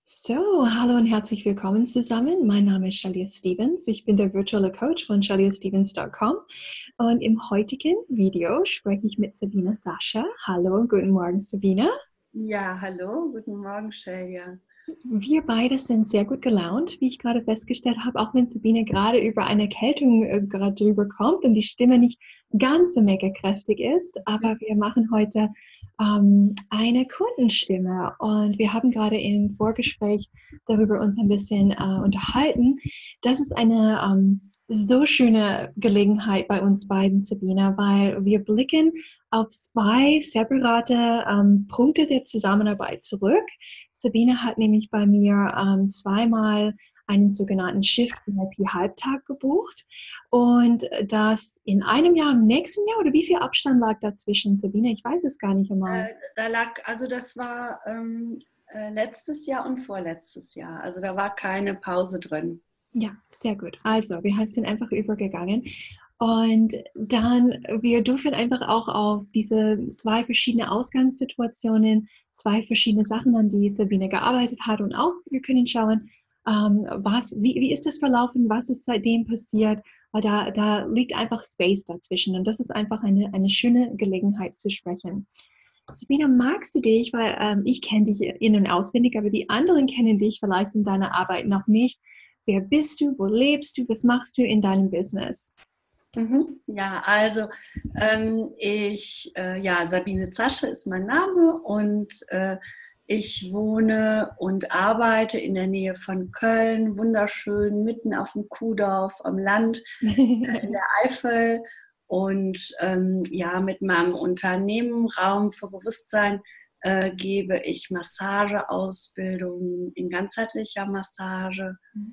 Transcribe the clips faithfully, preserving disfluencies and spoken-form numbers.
So, hallo und herzlich willkommen zusammen. Mein Name ist Shalia Stevens. Ich bin der virtuelle Coach von shalia stevens punkt com und im heutigen Video spreche ich mit Sabine Sascha. Hallo und guten Morgen, Sabine. Ja, hallo, guten Morgen, Shalia. Wir beide sind sehr gut gelaunt, wie ich gerade festgestellt habe, auch wenn Sabine gerade über eine Erkältung äh, gerade drüber kommt und die Stimme nicht ganz so mega kräftig ist. Aber wir machen heute ähm, eine Kundenstimme und wir haben gerade im Vorgespräch darüber uns ein bisschen äh, unterhalten. Das ist eine ähm, so schöne Gelegenheit bei uns beiden, Sabine, weil wir blicken auf zwei separate ähm, Punkte der Zusammenarbeit zurück. Sabine hat nämlich bei mir ähm, zweimal einen sogenannten Shift-V I P-Halbtag gebucht und das in einem Jahr, im nächsten Jahr oder wie viel Abstand lag dazwischen, Sabine? Ich weiß es gar nicht einmal. Äh, da lag, also das war ähm, äh, letztes Jahr und vorletztes Jahr. Also da war keine Pause drin. Ja, sehr gut. Also, wir sind einfach übergegangen. Und dann, wir dürfen einfach auch auf diese zwei verschiedene Ausgangssituationen, zwei verschiedene Sachen, an die Sabine gearbeitet hat und auch, wir können schauen, ähm, was, wie, wie ist das verlaufen, was ist seitdem passiert, weil da, da liegt einfach Space dazwischen und das ist einfach eine, eine schöne Gelegenheit zu sprechen. Sabine, magst du dich, weil ähm, ich kenne dich in- und auswendig, aber die anderen kennen dich vielleicht in deiner Arbeit noch nicht. Wer bist du? Wo lebst du? Was machst du in deinem Business? Mhm. Ja, also ähm, ich, äh, ja, Sabine Zasche ist mein Name und äh, ich wohne und arbeite in der Nähe von Köln, wunderschön, mitten auf dem Kuhdorf am Land äh, in der Eifel. Und ähm, ja, mit meinem Unternehmen Raum für Bewusstsein äh, gebe ich Massageausbildungen in ganzheitlicher Massage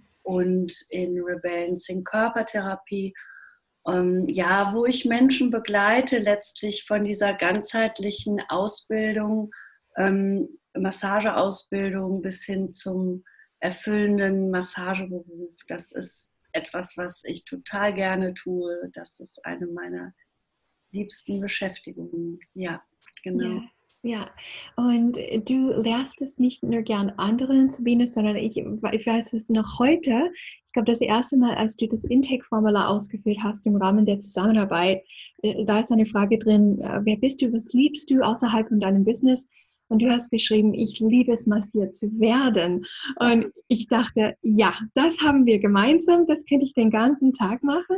und in Rebalancing Körpertherapie. Ähm, ja, wo ich Menschen begleite, letztlich von dieser ganzheitlichen Ausbildung, ähm, Massageausbildung bis hin zum erfüllenden Massageberuf. Das ist etwas, was ich total gerne tue. Das ist eine meiner liebsten Beschäftigungen. Ja, Ja, genau. ja. Und du lehrst es nicht nur gern anderen, Sabine, sondern ich, ich weiß es noch heute. Ich glaube, das erste Mal, als du das Intake-Formular ausgefüllt hast im Rahmen der Zusammenarbeit, äh, da ist eine Frage drin, äh, wer bist du, was liebst du außerhalb von deinem Business? Und du hast geschrieben, ich liebe es, massiert zu werden. Und ich dachte, ja, das haben wir gemeinsam, das könnte ich den ganzen Tag machen.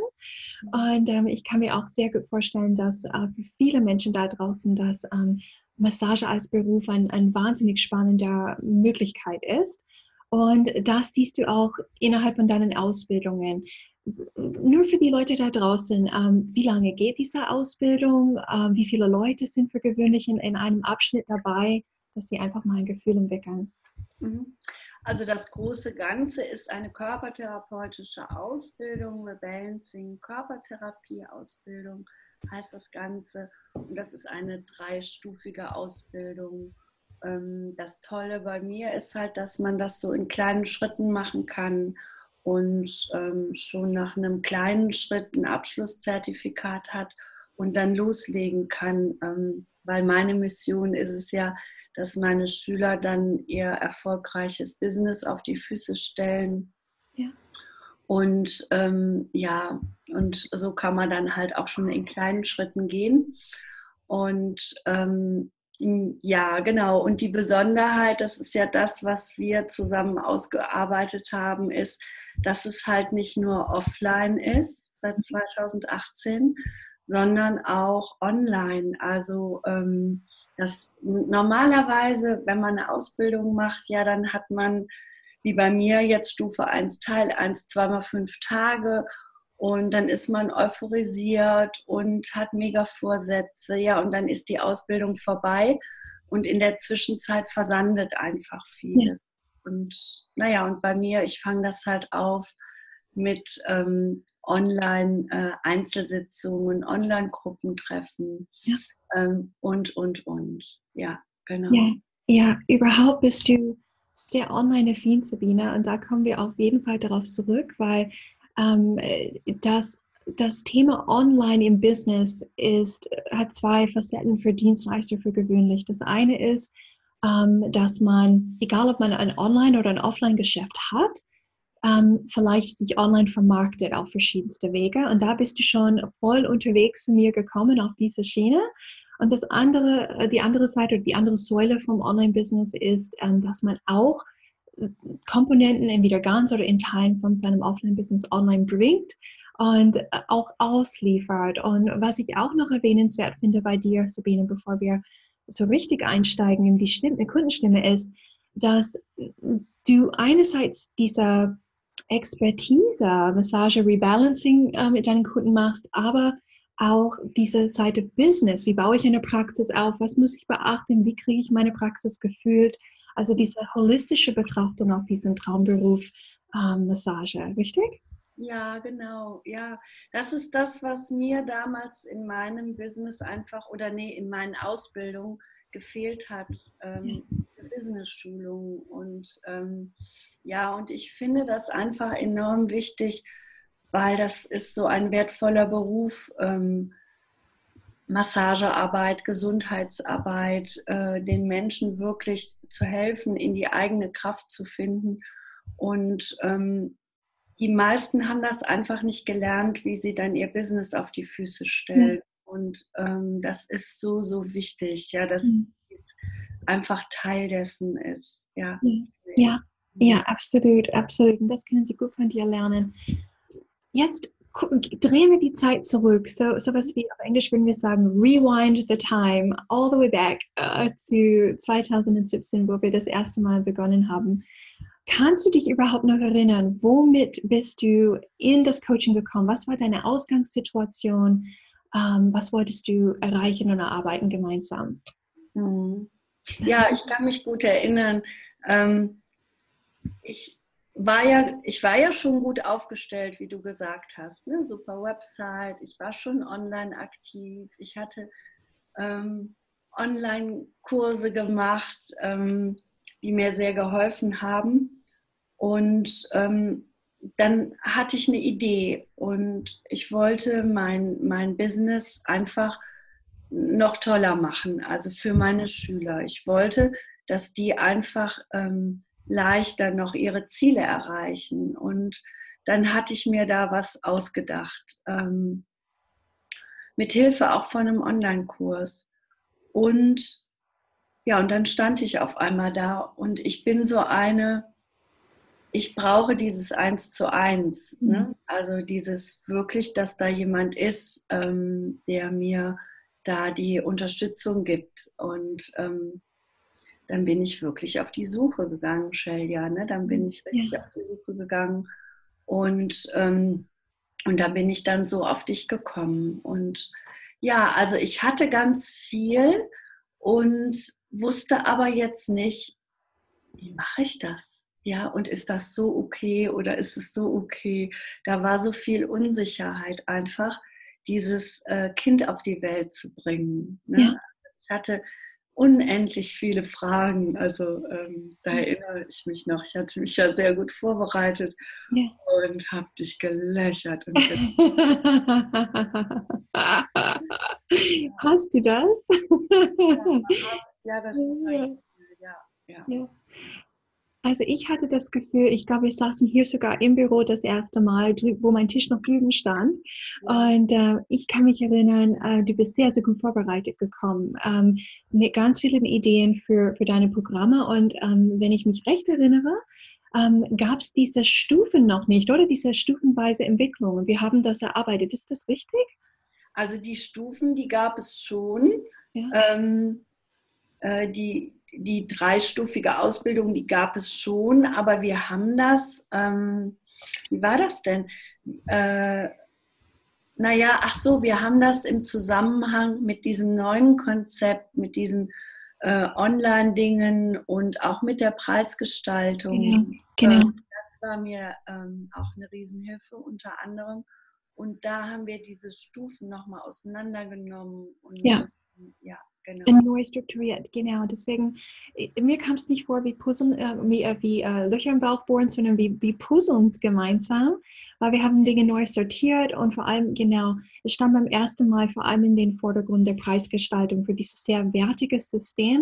Und ähm, ich kann mir auch sehr gut vorstellen, dass äh, für viele Menschen da draußen das ähm, Massage als Beruf ein, ein wahnsinnig spannender Möglichkeit ist. Und das siehst du auch innerhalb von deinen Ausbildungen. Nur für die Leute da draußen, ähm, wie lange geht diese Ausbildung? Ähm, wie viele Leute sind für gewöhnlich in, in einem Abschnitt dabei, dass sie einfach mal ein Gefühl entwickeln? Mhm. Also das große Ganze ist eine körpertherapeutische Ausbildung, Rebalancing Körpertherapie-Ausbildung heißt das Ganze. Und das ist eine dreistufige Ausbildung. Ähm, Das Tolle bei mir ist halt, dass man das so in kleinen Schritten machen kann und ähm, schon nach einem kleinen Schritt ein Abschlusszertifikat hat und dann loslegen kann, ähm, weil meine Mission ist es ja, dass meine Schüler dann ihr erfolgreiches Business auf die Füße stellen. Ja. Und ähm, ja, und so kann man dann halt auch schon in kleinen Schritten gehen. Und ähm, ja, genau. Und die Besonderheit, das ist ja das, was wir zusammen ausgearbeitet haben, ist, dass es halt nicht nur offline ist seit zweitausendachtzehn, sondern auch online. Also ähm, das normalerweise, wenn man eine Ausbildung macht, ja, dann hat man wie bei mir jetzt Stufe eins Teil eins, zweimal fünf Tage und dann ist man euphorisiert und hat mega Vorsätze, ja, und dann ist die Ausbildung vorbei und in der Zwischenzeit versandet einfach Ja. vieles. Und naja, und bei mir, ich fange das halt auf mit ähm, Online-Einzelsitzungen, äh, Online-Gruppentreffen Ja. ähm, und, und, und. Ja, Ja, genau. ja, überhaupt bist du sehr online-affin, Sabine, und da kommen wir auf jeden Fall darauf zurück, weil ähm, das, das Thema Online im Business ist, hat zwei Facetten für Dienstleister für gewöhnlich. Das eine ist, ähm, dass man, egal ob man ein Online- oder ein Offline-Geschäft hat, ähm, vielleicht sich online vermarktet auf verschiedenste Wege. Und da bist du schon voll unterwegs zu mir gekommen auf diese Schiene. Und das andere, die andere Seite oder die andere Säule vom Online-Business ist, ähm, dass man auch Komponenten entweder ganz oder in Teilen von seinem Offline-Business online bringt und auch ausliefert. Und was ich auch noch erwähnenswert finde bei dir, Sabine, bevor wir so richtig einsteigen in die Stimme, Kundenstimme, ist, dass du einerseits diese Expertise, Massage, Rebalancing äh, mit deinen Kunden machst, aber auch diese Seite Business. Wie baue ich eine Praxis auf? Was muss ich beachten? Wie kriege ich meine Praxis gefühlt? Also diese holistische Betrachtung auf diesen Traumberuf ähm, Massage, richtig? Ja, genau. Ja, das ist das, was mir damals in meinem Business einfach oder nee, in meinen Ausbildungen gefehlt hat. Ähm, Business-Schulung und ähm, ja, und ich finde das einfach enorm wichtig, weil das ist so ein wertvoller Beruf. Ähm, Massagearbeit, Gesundheitsarbeit, äh, den Menschen wirklich zu helfen, in die eigene Kraft zu finden. Und ähm, die meisten haben das einfach nicht gelernt, wie sie dann ihr Business auf die Füße stellen. Ja. Und ähm, das ist so, so wichtig, ja, dass Mhm. es einfach Teil dessen ist. Ja, Ja, ja, absolut, absolut. Und das können Sie gut von dir lernen. Jetzt gucken, drehen wir die Zeit zurück. So sowas wie auf Englisch würden wir sagen, rewind the time, all the way back uh, zu zwanzig siebzehn, wo wir das erste Mal begonnen haben. Kannst du dich überhaupt noch erinnern, womit bist du in das Coaching gekommen? Was war deine Ausgangssituation? Ähm, was wolltest du erreichen und erarbeiten gemeinsam? Mhm. Ja, ich kann mich gut erinnern. Ähm, ich war ja, ich war ja schon gut aufgestellt, wie du gesagt hast. Ne? Super Website, ich war schon online aktiv, ich hatte ähm, Online-Kurse gemacht, ähm, die mir sehr geholfen haben. Und ähm, dann hatte ich eine Idee und ich wollte mein, mein Business einfach noch toller machen, also für meine Schüler. Ich wollte, dass die einfach ähm, leichter noch ihre Ziele erreichen. Und dann hatte ich mir da was ausgedacht, ähm, mit Hilfe auch von einem Online-Kurs. Und ja, und dann stand ich auf einmal da und ich bin so eine, ich brauche dieses Eins zu eins. Ne? Also dieses wirklich, dass da jemand ist, ähm, der mir da die Unterstützung gibt. Und ähm, dann bin ich wirklich auf die Suche gegangen, Shelia. Ne? Dann bin ich richtig Ja. auf die Suche gegangen. Und, ähm, und da bin ich dann so auf dich gekommen. Und ja, also ich hatte ganz viel und wusste aber jetzt nicht, wie mache ich das? Ja, und ist das so okay oder ist es so okay? Da war so viel Unsicherheit einfach, dieses äh, Kind auf die Welt zu bringen. Ja. Ne? Ich hatte unendlich viele Fragen. Also ähm, da erinnere ich mich noch. Ich hatte mich ja sehr gut vorbereitet Ja. und habe dich gelöchert und ge Hast du das? ja, das ist mein Ja. Gefühl. Ja, ja. Ja. Also ich hatte das Gefühl, ich glaube, wir saßen hier sogar im Büro das erste Mal, wo mein Tisch noch drüben stand. Ja. Und äh, ich kann mich erinnern, äh, du bist sehr, sehr gut vorbereitet gekommen, ähm, mit ganz vielen Ideen für, für deine Programme. Und ähm, wenn ich mich recht erinnere, ähm, gab es diese Stufen noch nicht, oder diese stufenweise Entwicklung. Und wir haben das erarbeitet. Ist das richtig? Also die Stufen, die gab es schon. Ja. Ähm, äh, die, die dreistufige Ausbildung, die gab es schon, aber wir haben das, ähm, wie war das denn? Äh, naja, ach so, wir haben das im Zusammenhang mit diesem neuen Konzept, mit diesen äh, Online-Dingen und auch mit der Genau, Preisgestaltung. Äh, genau. das war mir ähm, auch eine Riesenhilfe unter anderem. Und da haben wir diese Stufen nochmal auseinandergenommen und Ja. ja, genau. Neu strukturiert, genau. Deswegen, mir kam es nicht vor wie Puzzeln, äh, wie, äh, wie äh, Löcher im Bauch bohren, sondern wie, wie Puzzeln gemeinsam, weil wir haben Dinge neu sortiert und vor allem, genau, es stand beim ersten Mal vor allem in den Vordergrund der Preisgestaltung für dieses sehr wertige System,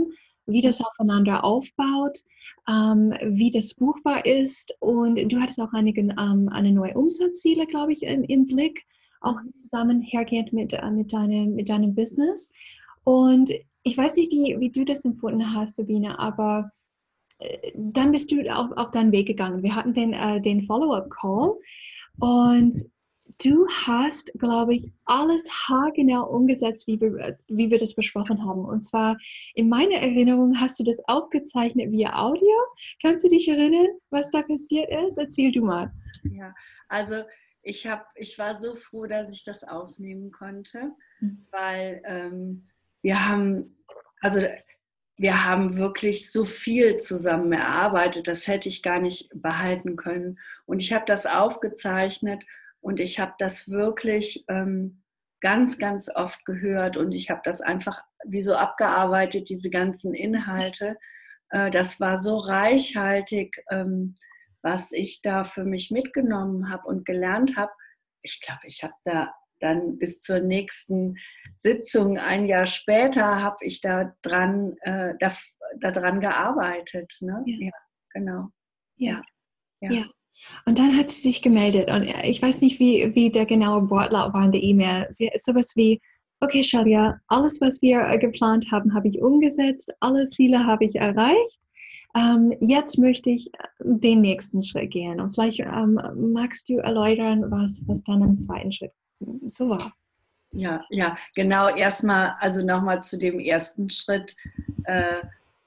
wie das aufeinander aufbaut, ähm, wie das buchbar ist. Und du hattest auch einige, ähm, eine neue Umsatzziele, glaube ich, im, im Blick, auch zusammenhergehend mit, äh, mit, deinem, mit deinem Business. Und ich weiß nicht, wie, wie du das empfunden hast, Sabine, aber äh, dann bist du auf, auf deinen Weg gegangen. Wir hatten den, äh, den Follow-up-Call und du hast, glaube ich, alles haargenau umgesetzt, wie wir, wie wir das besprochen haben. Und zwar, in meiner Erinnerung hast du das aufgezeichnet via Audio. Kannst du dich erinnern, was da passiert ist? Erzähl du mal. Ja, also ich, hab, ich war so froh, dass ich das aufnehmen konnte, weil ähm, wir haben, also wir haben wirklich so viel zusammen erarbeitet, das hätte ich gar nicht behalten können. Und ich habe das aufgezeichnet und ich habe das wirklich ähm, ganz, ganz oft gehört und ich habe das einfach wie so abgearbeitet, diese ganzen Inhalte. Äh, das war so reichhaltig, ähm, was ich da für mich mitgenommen habe und gelernt habe. Ich glaube, ich habe da dann bis zur nächsten Sitzung ein Jahr später habe ich da dran, äh, da, da dran gearbeitet. Ne? Ja. Ja, genau. Ja. Ja. Ja. Und dann hat sie sich gemeldet und ich weiß nicht, wie, wie der genaue Wortlaut war in der E-Mail. Sie ist sowas wie, okay, Shalia, alles, was wir äh, geplant haben, habe ich umgesetzt, alle Ziele habe ich erreicht. Ähm, jetzt möchte ich den nächsten Schritt gehen. Und vielleicht ähm, magst du erläutern, was, was dann im zweiten Schritt so war. Ja, ja, genau. Erstmal, also nochmal zu dem ersten Schritt. Äh,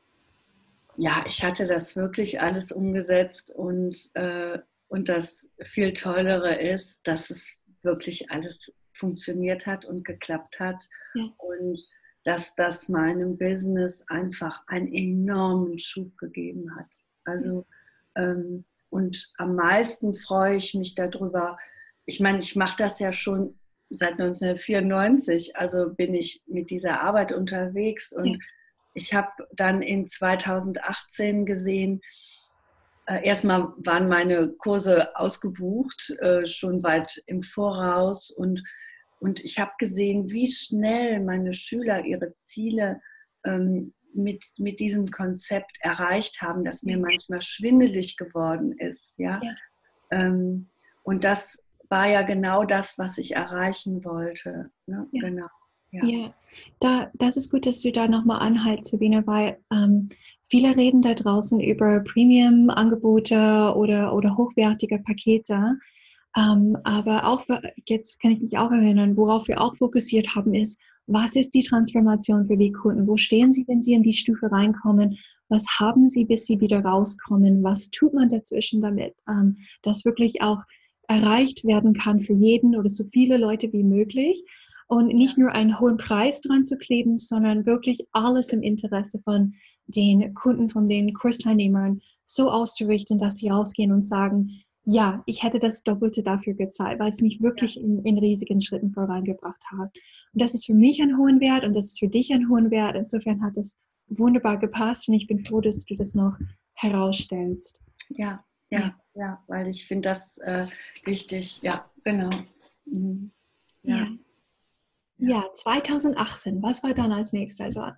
ja, ich hatte das wirklich alles umgesetzt und, äh, und das viel Tollere ist, dass es wirklich alles funktioniert hat und geklappt hat Ja. und dass das meinem Business einfach einen enormen Schub gegeben hat. Also ähm, und am meisten freue ich mich darüber. Ich meine, ich mache das ja schon seit neunzehnhundertvierundneunzig, also bin ich mit dieser Arbeit unterwegs und Ja. ich habe dann in zweitausendachtzehn gesehen, äh, erstmal waren meine Kurse ausgebucht, äh, schon weit im Voraus und, und ich habe gesehen, wie schnell meine Schüler ihre Ziele ähm, mit, mit diesem Konzept erreicht haben, dass mir manchmal schwindelig geworden ist. Ja? Ja. Ähm, und das war ja genau das, was ich erreichen wollte. Ne? Ja. Genau. Ja. Ja, da, das ist gut, dass du da nochmal anhältst, Sabine, weil ähm, viele reden da draußen über Premium-Angebote oder, oder hochwertige Pakete. Ähm, aber auch, jetzt kann ich mich auch erinnern, worauf wir auch fokussiert haben, ist, was ist die Transformation für die Kunden? Wo stehen sie, wenn sie in die Stufe reinkommen? Was haben sie, bis sie wieder rauskommen? Was tut man dazwischen damit, ähm, dass wirklich auch erreicht werden kann für jeden oder so viele Leute wie möglich? Und nicht nur einen hohen Preis dran zu kleben, sondern wirklich alles im Interesse von den Kunden, von den Kursteilnehmern so auszurichten, dass sie rausgehen und sagen, ja, ich hätte das Doppelte dafür gezahlt, weil es mich wirklich in, in riesigen Schritten vorangebracht hat. Und das ist für mich ein hohen Wert und das ist für dich ein hohen Wert. Insofern hat das wunderbar gepasst und ich bin froh, dass du das noch herausstellst. Ja, ja, ja, ja, weil ich finde das äh, wichtig. Ja, genau. Mhm. Ja. Ja. Ja, zweitausendachtzehn, was war dann als nächster dran?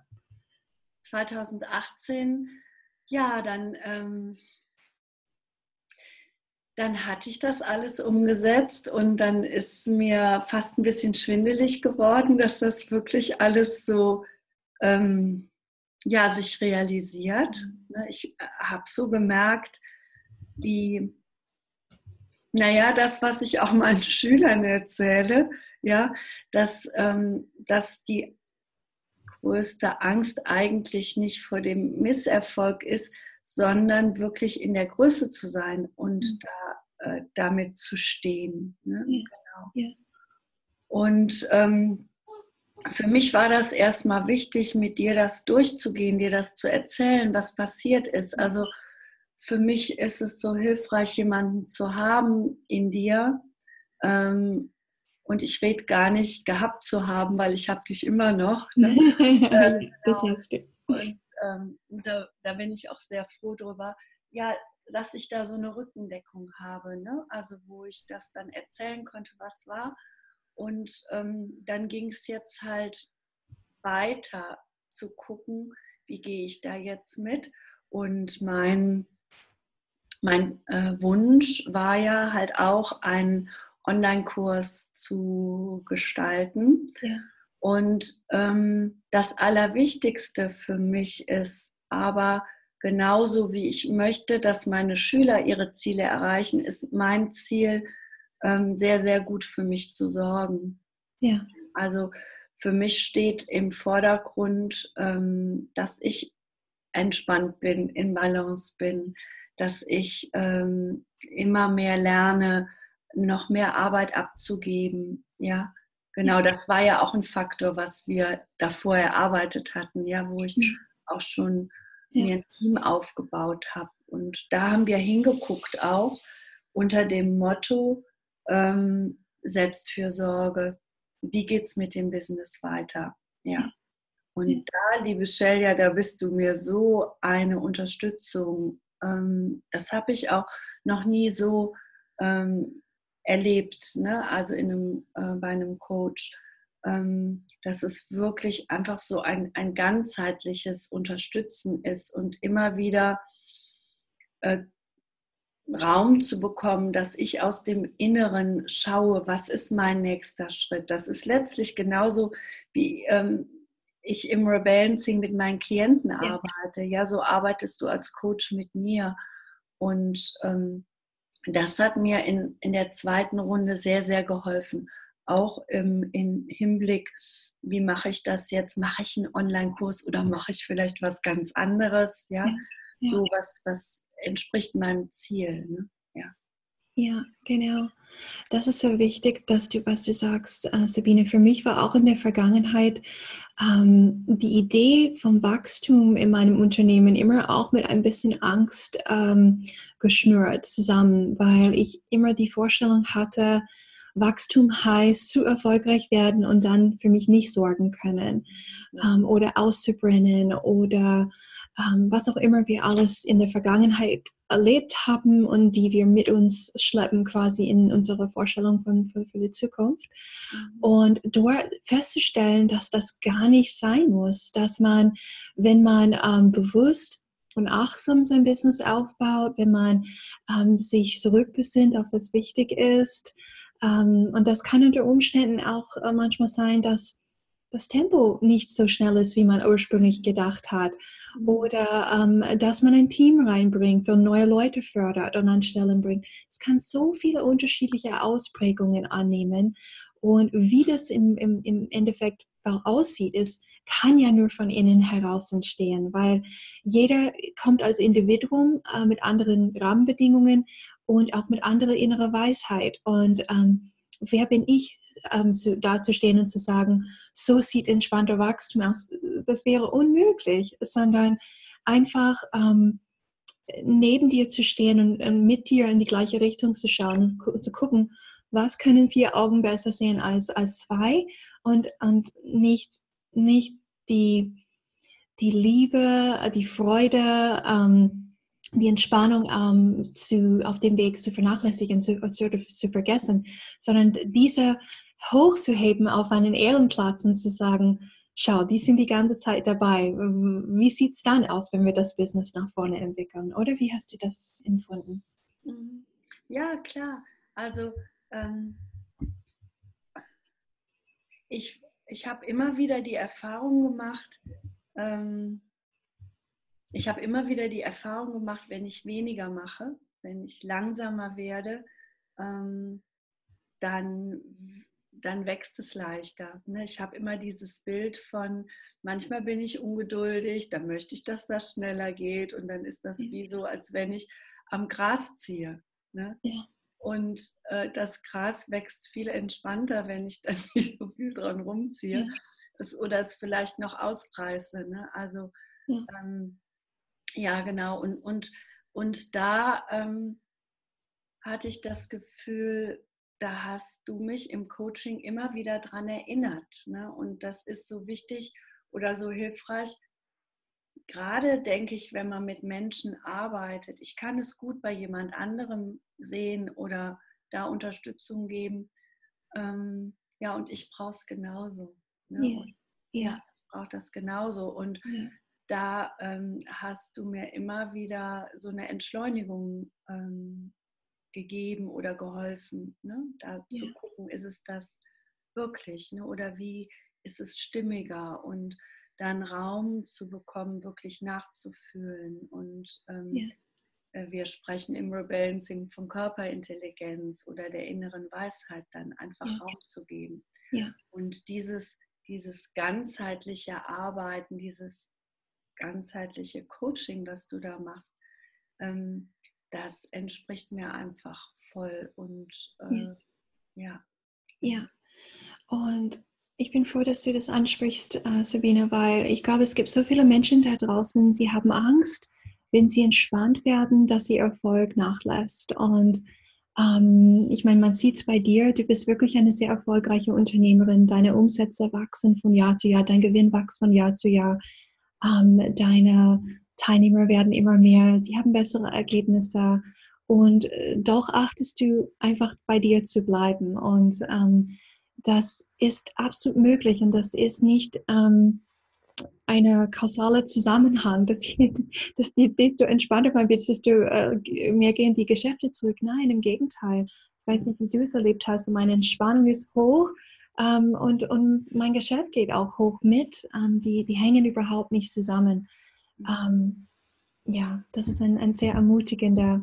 zweitausendachtzehn, ja, dann, ähm, dann hatte ich das alles umgesetzt und dann ist mir fast ein bisschen schwindelig geworden, dass das wirklich alles so ähm, ja, sich realisiert. Ich habe so gemerkt, wie, naja, das, was ich auch meinen Schülern erzähle, ja, dass, ähm, dass die größte Angst eigentlich nicht vor dem Misserfolg ist, sondern wirklich in der Größe zu sein und mhm. da, äh, damit zu stehen. Ne? Ja. Genau. Ja. Und ähm, für mich war das erstmal wichtig, mit dir das durchzugehen, dir das zu erzählen, was passiert ist. Also für mich ist es so hilfreich, jemanden zu haben in dir. Ähm, und ich rede gar nicht gehabt zu haben, weil ich habe dich immer noch. Ne? äh, genau. Das heißt, und ähm, da, da bin ich auch sehr froh drüber, ja, dass ich da so eine Rückendeckung habe, ne? Also wo ich das dann erzählen konnte, was war. Und ähm, dann ging es jetzt halt weiter zu gucken, wie gehe ich da jetzt mit? Und mein, mein äh, Wunsch war ja halt auch, einen Online-Kurs zu gestalten. Ja. Und ähm, das Allerwichtigste für mich ist aber, genauso wie ich möchte, dass meine Schüler ihre Ziele erreichen, ist mein Ziel, ähm, sehr, sehr gut für mich zu sorgen. Ja. Also für mich steht im Vordergrund, ähm, dass ich entspannt bin, in Balance bin, dass ich ähm, immer mehr lerne, noch mehr Arbeit abzugeben. Ja, Ja. genau, das war ja auch ein Faktor, was wir davor erarbeitet hatten, ja, wo ich Mhm. auch schon Ja. mir ein Team aufgebaut habe. Und da haben wir hingeguckt auch unter dem Motto ähm, Selbstfürsorge. Wie geht es mit dem Business weiter? Ja. Ja. Ja. Und da, liebe Shelia, da bist du mir so eine Unterstützung. Ähm, das habe ich auch noch nie so ähm, erlebt, ne? Also in einem, äh, bei einem Coach. Ähm, dass es wirklich einfach so ein, ein ganzheitliches Unterstützen ist und immer wieder äh, Raum zu bekommen, dass ich aus dem Inneren schaue, was ist mein nächster Schritt. Das ist letztlich genauso, wie ähm, ich im Rebalancing mit meinen Klienten Ja. arbeite. Ja, so arbeitest du als Coach mit mir. Und ähm, das hat mir in, in der zweiten Runde sehr, sehr geholfen. Auch im, im Hinblick, wie mache ich das jetzt? Mache ich einen Online-Kurs oder mache ich vielleicht was ganz anderes? Ja. Ja, Ja. so was, was entspricht meinem Ziel. Ne? Ja. Ja, genau. Das ist so wichtig, dass du, was du sagst, äh, Sabine. Für mich war auch in der Vergangenheit ähm, die Idee vom Wachstum in meinem Unternehmen immer auch mit ein bisschen Angst ähm, geschnürt zusammen, weil ich immer die Vorstellung hatte, Wachstum heißt zu erfolgreich werden und dann für mich nicht sorgen können ähm, oder auszubrennen oder ähm, was auch immer wir alles in der Vergangenheit erlebt haben und die wir mit uns schleppen quasi in unsere Vorstellung von, für, für die Zukunft. Mhm. Und dort festzustellen, dass das gar nicht sein muss, dass man, wenn man ähm, bewusst und achtsam sein Business aufbaut, wenn man ähm, sich zurückbesinnt auf was wichtig ist, ähm, und das kann unter Umständen auch äh, manchmal sein, dass das Tempo nicht so schnell ist, wie man ursprünglich gedacht hat. Oder ähm, dass man ein Team reinbringt und neue Leute fördert und an Stellen bringt. Es kann so viele unterschiedliche Ausprägungen annehmen. Und wie das im, im, im Endeffekt aussieht, ist, kann ja nur von innen heraus entstehen, weil jeder kommt als Individuum äh, mit anderen Rahmenbedingungen und auch mit anderer innerer Weisheit. Und ähm, wer bin ich, ähm, zu, dazustehen und zu sagen, so sieht entspannter Wachstum aus. Das wäre unmöglich, sondern einfach ähm, neben dir zu stehen und, und mit dir in die gleiche Richtung zu schauen und gu zu gucken, was können vier Augen besser sehen als, als zwei und, und nicht, nicht die, die Liebe, die Freude, ähm, die Entspannung ähm, zu, auf dem Weg zu vernachlässigen, zu, zu, zu vergessen, sondern diese hochzuheben auf einen Ehrenplatz und zu sagen, schau, die sind die ganze Zeit dabei. Wie sieht es dann aus, wenn wir das Business nach vorne entwickeln? Oder wie hast du das empfunden? Ja, klar. Also ähm, ich, ich habe immer wieder die Erfahrung gemacht, ähm, ich habe immer wieder die Erfahrung gemacht, wenn ich weniger mache, wenn ich langsamer werde, ähm, dann, dann wächst es leichter. Ne? Ich habe immer dieses Bild von, manchmal bin ich ungeduldig, dann möchte ich, dass das schneller geht und dann ist das wie so, als wenn ich am Gras ziehe. Ne? Ja. Und äh, das Gras wächst viel entspannter, wenn ich dann nicht so viel dran rumziehe Ja. es, oder es vielleicht noch ausreiße. Ne? Also Ja. ähm, ja, genau. Und, und, und da ähm, hatte ich das Gefühl, da hast du mich im Coaching immer wieder dran erinnert. Ne? Und das ist so wichtig oder so hilfreich. Gerade denke ich, wenn man mit Menschen arbeitet, ich kann es gut bei jemand anderem sehen oder da Unterstützung geben. Ähm, ja, und ich brauche es genauso. Ne? Ja. Und Ja. ja, ich brauche das genauso. Und Ja. da ähm, hast du mir immer wieder so eine Entschleunigung ähm, gegeben oder geholfen, ne? Da Ja, zu gucken, ist es das wirklich, ne? Oder wie ist es stimmiger und dann Raum zu bekommen, wirklich nachzufühlen. Und ja, ähm, äh, wir sprechen im Rebalancing von Körperintelligenz oder der inneren Weisheit, dann ja, einfach Raum zu geben. ja, Und dieses, dieses ganzheitliche Arbeiten, dieses ganzheitliche Coaching, was du da machst, ähm, das entspricht mir einfach voll. Und ja, äh, ja. ja. Und ich bin froh, dass du das ansprichst, äh, Sabine, weil ich glaube, es gibt so viele Menschen da draußen, sie haben Angst, wenn sie entspannt werden, dass ihr Erfolg nachlässt. Und ähm, ich meine, man sieht es bei dir, du bist wirklich eine sehr erfolgreiche Unternehmerin. Deine Umsätze wachsen von Jahr zu Jahr, dein Gewinn wächst von Jahr zu Jahr. Ähm, deine Teilnehmer werden immer mehr, sie haben bessere Ergebnisse. Und äh, doch achtest du einfach bei dir zu bleiben. Und ähm, das ist absolut möglich und das ist nicht ähm, eine kausale Zusammenhang, dass, dass die, desto entspannter man wird, desto äh, mehr gehen die Geschäfte zurück. Nein, im Gegenteil. Ich weiß nicht, wie du es erlebt hast. Meine Entspannung ist hoch ähm, und, und mein Geschäft geht auch hoch mit. Ähm, die, die hängen überhaupt nicht zusammen. Ähm, ja, das ist ein, ein sehr ermutigender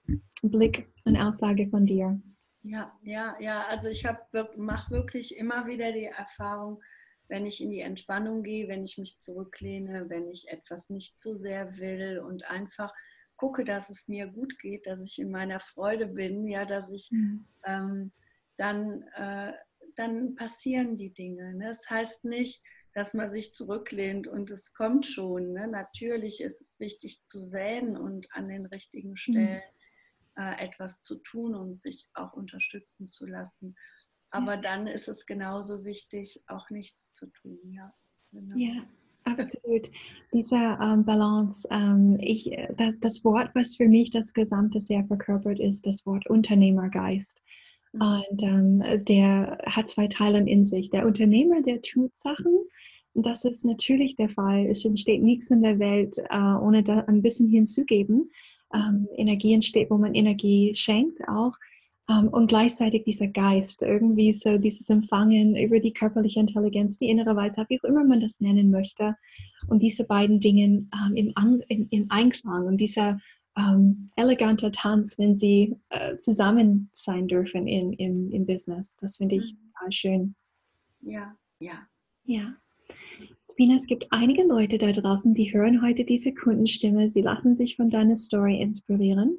Blick und Aussage von dir. Ja, ja, ja. Also ich mache wirklich immer wieder die Erfahrung, wenn ich in die Entspannung gehe, wenn ich mich zurücklehne, wenn ich etwas nicht so sehr will und einfach gucke, dass es mir gut geht, dass ich in meiner Freude bin, ja, dass ich Mhm. ähm, dann, äh, dann passieren die Dinge. Ne? Das heißt nicht, dass man sich zurücklehnt und es kommt schon. Ne? Natürlich ist es wichtig zu säen und an den richtigen Stellen Mhm. äh, etwas zu tun und sich auch unterstützen zu lassen. Ja. Aber dann ist es genauso wichtig, auch nichts zu tun. Ja, genau. Ja, absolut. Diese ähm, Balance, ähm, ich, äh, das, das Wort, was für mich das Gesamte sehr verkörpert, ist das Wort Unternehmergeist. Mhm. Und ähm, der hat zwei Teile in sich. Der Unternehmer, der tut Sachen. Und das ist natürlich der Fall. Es entsteht nichts in der Welt, äh, ohne da ein bisschen hinzugeben. Ähm, Energie entsteht, wo man Energie schenkt auch. Um, und gleichzeitig dieser Geist, irgendwie so dieses Empfangen über die körperliche Intelligenz, die innere Weisheit, wie auch immer man das nennen möchte. Und diese beiden Dinge um, im An in, in Einklang und dieser um, elegante Tanz, wenn sie uh, zusammen sein dürfen in, in, im Business. Das finde ich Mhm. total schön. Ja, ja. Ja. Spina, es gibt einige Leute da draußen, die hören heute diese Kundenstimme. Sie lassen sich von deiner Story inspirieren.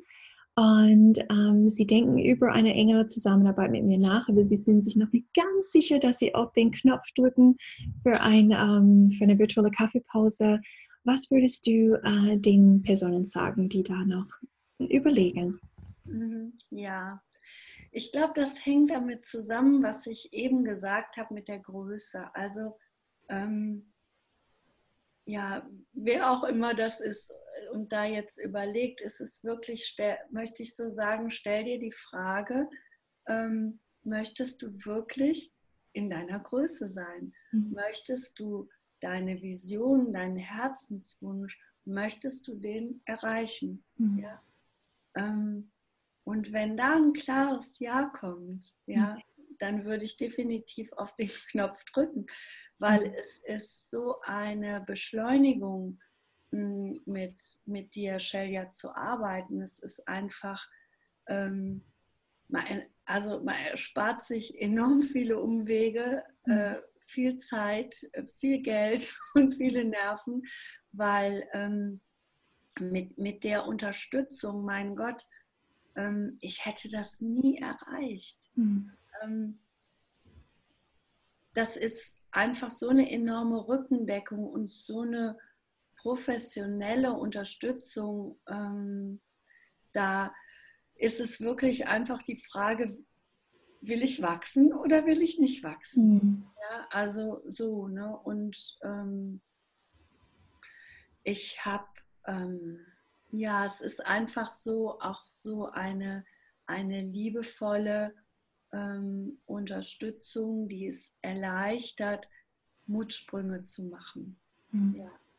Und ähm, sie denken über eine engere Zusammenarbeit mit mir nach, aber sie sind sich noch nicht ganz sicher, dass sie auf den Knopf drücken für, ein, ähm, für eine virtuelle Kaffeepause. Was würdest du äh, den Personen sagen, die da noch überlegen? Mhm. Ja. Ich glaube, das hängt damit zusammen, was ich eben gesagt habe mit der Größe. Also ähm, ja, wer auch immer das ist und da jetzt überlegt, ist es wirklich, stell, möchte ich so sagen, stell dir die Frage, ähm, möchtest du wirklich in deiner Größe sein? Mhm. Möchtest du deine Vision, deinen Herzenswunsch, möchtest du den erreichen? Mhm. Ja? Ähm, und wenn da ein klares Ja kommt, ja, dann würde ich definitiv auf den Knopf drücken, weil Mhm. es ist so eine Beschleunigung mit, mit dir, Shelia, zu arbeiten. Es ist einfach, ähm, man, also man erspart sich enorm viele Umwege, Mhm. äh, viel Zeit, viel Geld und viele Nerven, weil ähm, mit, mit der Unterstützung, mein Gott, ähm, ich hätte das nie erreicht. Mhm. Ähm, das ist einfach so eine enorme Rückendeckung und so eine professionelle Unterstützung. Ähm, da ist es wirklich einfach die Frage, will ich wachsen oder will ich nicht wachsen? Mhm. Ja, also so, ne? Und ähm, ich habe, ähm, ja, es ist einfach so, auch so eine, eine liebevolle ähm, Unterstützung, die es erleichtert, Mutsprünge zu machen. Mhm. Ja.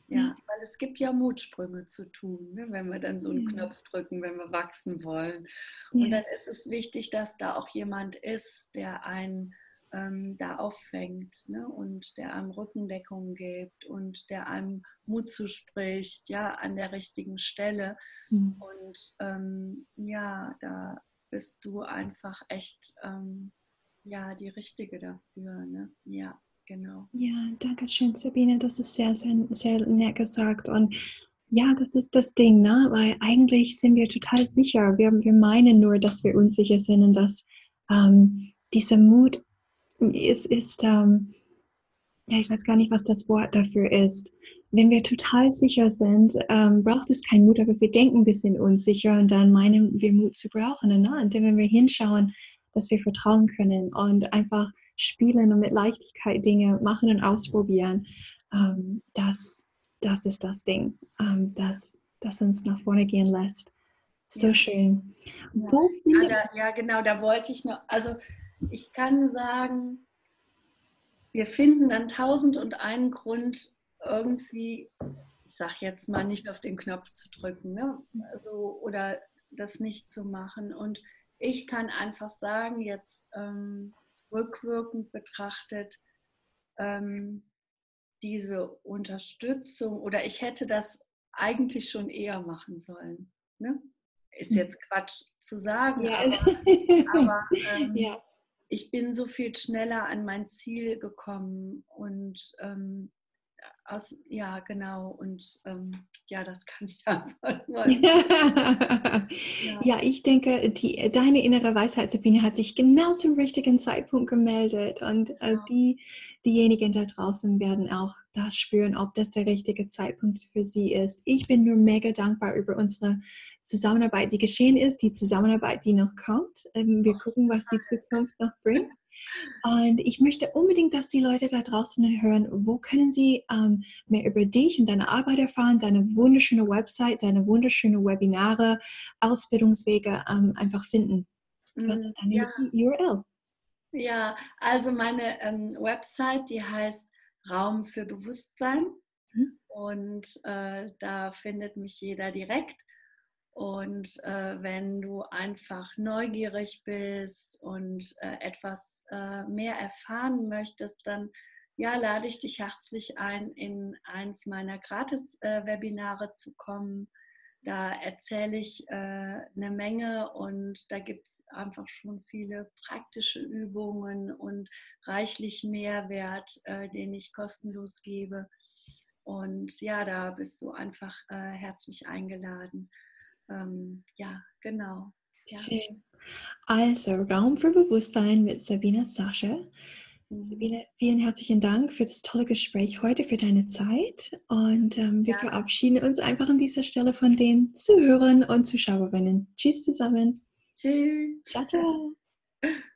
Ja, weil es gibt ja Mutsprünge zu tun, ne, wenn wir dann so einen Ja. Knopf drücken, wenn wir wachsen wollen. Und Ja. dann ist es wichtig, dass da auch jemand ist, der einen ähm, da auffängt, ne, und der einem Rückendeckung gibt und der einem Mut zuspricht, ja, an der richtigen Stelle. Mhm. Und ähm, ja, da bist du einfach echt ähm, ja, die Richtige dafür. Ne? Ja, genau. Ja, danke schön, Sabine. Das ist sehr, sehr, sehr nett gesagt. Und ja, das ist das Ding, ne? Weil eigentlich sind wir total sicher. Wir, wir meinen nur, dass wir unsicher sind und dass ähm, dieser Mut ist, ist ähm, ja, ich weiß gar nicht, was das Wort dafür ist. Wenn wir total sicher sind, ähm, braucht es keinen Mut, aber wir denken, wir sind unsicher und dann meinen wir Mut zu brauchen. Ne? Und dann, wenn wir hinschauen, dass wir vertrauen können und einfach spielen und mit Leichtigkeit Dinge machen und ausprobieren, ähm, das, das ist das Ding, ähm, das, das uns nach vorne gehen lässt. So Ja, schön. ja. Wo Ja, findet da, ja, genau, da wollte ich noch, also ich kann sagen, wir finden dann tausend und einen Grund, irgendwie, ich sage jetzt mal, nicht auf den Knopf zu drücken, ne? So, oder das nicht zu machen. Und ich kann einfach sagen, jetzt ähm, rückwirkend betrachtet, ähm, diese Unterstützung oder ich hätte das eigentlich schon eher machen sollen. Ne? Ist jetzt Quatsch zu sagen, ja, aber, aber ähm, ja. ich bin so viel schneller an mein Ziel gekommen und ähm, aus, ja, genau, und ähm, ja, das kann ich einfach nur. Ja. Ja, ich denke, die, deine innere Weisheit, Sabine, hat sich genau zum richtigen Zeitpunkt gemeldet und äh, die, diejenigen da draußen werden auch das spüren, ob das der richtige Zeitpunkt für sie ist. Ich bin nur mega dankbar über unsere Zusammenarbeit, die geschehen ist, die Zusammenarbeit, die noch kommt. Ähm, wir gucken, was die Zukunft noch bringt. Und ich möchte unbedingt, dass die Leute da draußen hören, wo können sie ähm, mehr über dich und deine Arbeit erfahren, deine wunderschöne Website, deine wunderschöne Webinare, Ausbildungswege ähm, einfach finden. Was ist deine Ja, U R L? ja, also meine ähm, Website, die heißt Raum für Bewusstsein. Hm? Und äh, da findet mich jeder direkt. Und äh, wenn du einfach neugierig bist und äh, etwas äh, mehr erfahren möchtest, dann ja, lade ich dich herzlich ein, in eins meiner Gratis-Webinare äh, zu kommen. Da erzähle ich äh, eine Menge und da gibt es einfach schon viele praktische Übungen und reichlich Mehrwert, äh, den ich kostenlos gebe. Und ja, da bist du einfach äh, herzlich eingeladen. Ähm, ja, genau. Ja. Schön. Also, Raum für Bewusstsein mit Sabine Sascha. Mhm. Sabine, vielen herzlichen Dank für das tolle Gespräch heute, für deine Zeit. Und ähm, wir Ja. verabschieden uns einfach an dieser Stelle von den Zuhörern und Zuschauerinnen. Tschüss zusammen. Tschüss. Ciao, ciao.